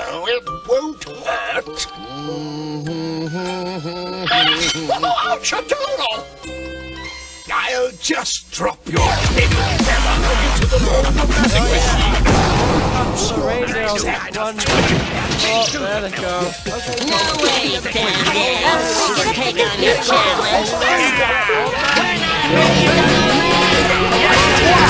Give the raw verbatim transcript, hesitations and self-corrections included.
No, it won't hurt. Ouch, a doodle! I'll just drop your little feather into the robomatic machine. The reindeer will run. Oh, there they go. No way, Santa. I'll take on your challenge.